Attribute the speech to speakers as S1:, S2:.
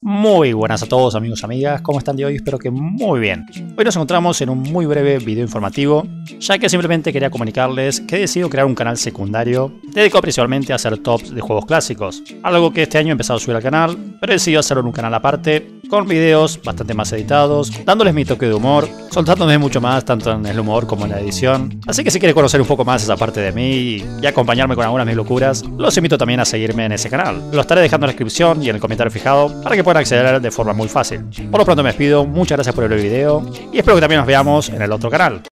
S1: Muy buenas a todos amigos y amigas, ¿cómo están de hoy? Espero que muy bien. Hoy nos encontramos en un muy breve video informativo, ya que simplemente quería comunicarles que he decidido crear un canal secundario dedicado principalmente a hacer tops de juegos clásicos, algo que este año he empezado a subir al canal, pero he decidido hacerlo en un canal aparte, con videos bastante más editados, dándoles mi toque de humor, soltándome mucho más tanto en el humor como en la edición. Así que si quieren conocer un poco más esa parte de mí y acompañarme con algunas de mis locuras, los invito también a seguirme en ese canal. Lo estaré dejando en la descripción y en el comentario fijado para que puedan acceder de forma muy fácil. Por lo pronto me despido, muchas gracias por el video y espero que también nos veamos en el otro canal.